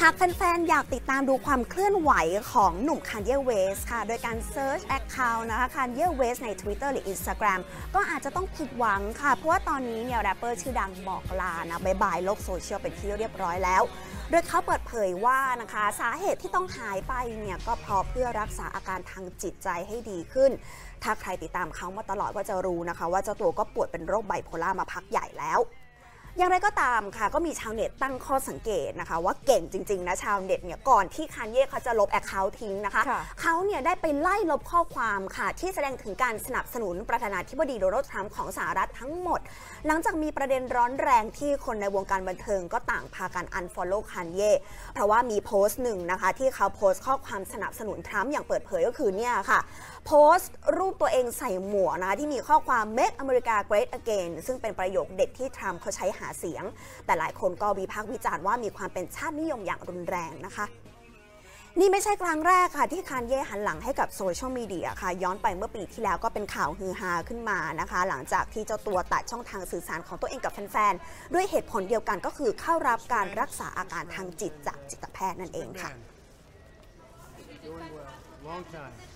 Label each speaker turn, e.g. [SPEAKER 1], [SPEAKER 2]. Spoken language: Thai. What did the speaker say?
[SPEAKER 1] หากแฟนๆอยากติดตามดูความเคลื่อนไหวของหนุ่ม Kanye West ค่ะโดยการ Search Account นะคะ Kanye West ใน Twitter หรือ Instagram ก็อาจจะต้องผิดหวังค่ะเพราะว่าตอนนี้เนี่ยแรปเปอร์ชื่อดังบอกลานะบายโลกโซเชียลเป็นที่เรียบร้อยแล้วโดยเขาเปิดเผยว่านะคะสาเหตุที่ต้องหายไปเนี่ยก็เพราะเพื่อรักษาอาการทางจิตใจให้ดีขึ้นถ้าใครติดตามเขามาตลอดก็จะรู้นะคะว่าเจ้าตัวก็ป่วยเป็นโรคไบโพล่ามาพักใหญ่แล้วอย่างไรก็ตามค่ะก็มีชาวเน็ตตั้งข้อสังเกตนะคะว่าเก่งจริงๆนะชาวเน็ตเนี่ยก่อนที่คันเย่เขาจะลบแอคเคาท์ทิ้งนะคะเขาเนี่ยได้ไปไล่ลบข้อความค่ะที่แสดงถึงการสนับสนุนประธานาธิบดีโดนัลด์ทรัมป์ของสหรัฐทั้งหมดหลังจากมีประเด็นร้อนแรงที่คนในวงการบันเทิงก็ต่างพากัน unfollow คันเย่เพราะว่ามีโพสต์หนึ่งนะคะที่เขาโพสต์ข้อความสนับสนุนทรัมป์อย่างเปิดเผยก็คือเนี่ยค่ะโพสต์รูปตัวเองใส่หมวกนะคะที่มีข้อความ Make America Great Again ซึ่งเป็นประโยคเด็ดที่ทรัมป์เขาใช้หาเสียงแต่หลายคนก็วิพากษ์วิจารณ์ว่ามีความเป็นชาตินิยมอย่างรุนแรงนะคะนี่ไม่ใช่ครั้งแรกค่ะที่คันเย่หันหลังให้กับโซเชียลมีเดียค่ะย้อนไปเมื่อปีที่แล้วก็เป็นข่าวฮือฮาขึ้นมานะคะหลังจากที่เจ้าตัวตัดช่องทางสื่อสารของตัวเองกับแฟนๆด้วยเหตุผลเดียวกันก็คือเข้ารับการรักษาอาการทางจิตจากจิตแพทย์นั่นเองค่ะ